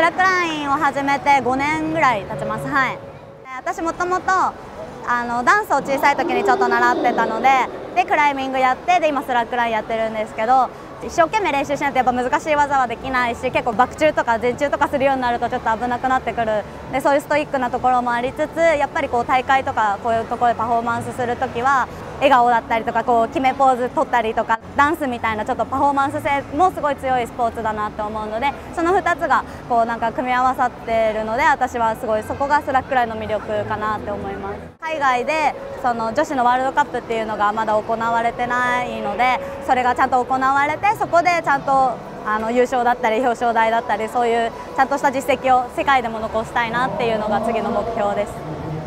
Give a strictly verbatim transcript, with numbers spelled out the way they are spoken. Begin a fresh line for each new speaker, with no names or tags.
ラックラインを始めてごねんぐらい経ちます。はい。私もともとあのダンスを小さい時にちょっと習ってたので、でクライミングやって、で今スラックラインやってるんですけど、一生懸命練習しないとやっぱ難しい技はできないし、結構バク宙とか前宙とかするようになるとちょっと危なくなってくる。でそういうストイックなところもありつつ、やっぱりこう大会とかこういうところでパフォーマンスする時は笑顔だったりとか、こう決めポーズ取ったりとか、ダンスみたいなちょっとパフォーマンス性もすごい強いスポーツだなって思うので、そのふたつがこうなんか組み合わさっているので、私はすごいそこがスラックラインの魅力かなって思います。海外でその女子のワールドカップっていうのがまだ行われてないので、それがちゃんと行われて、そこでちゃんとあの優勝だったり表彰台だったり、そういうちゃんとした実績を世界でも残したいなっていうのが次の目標です。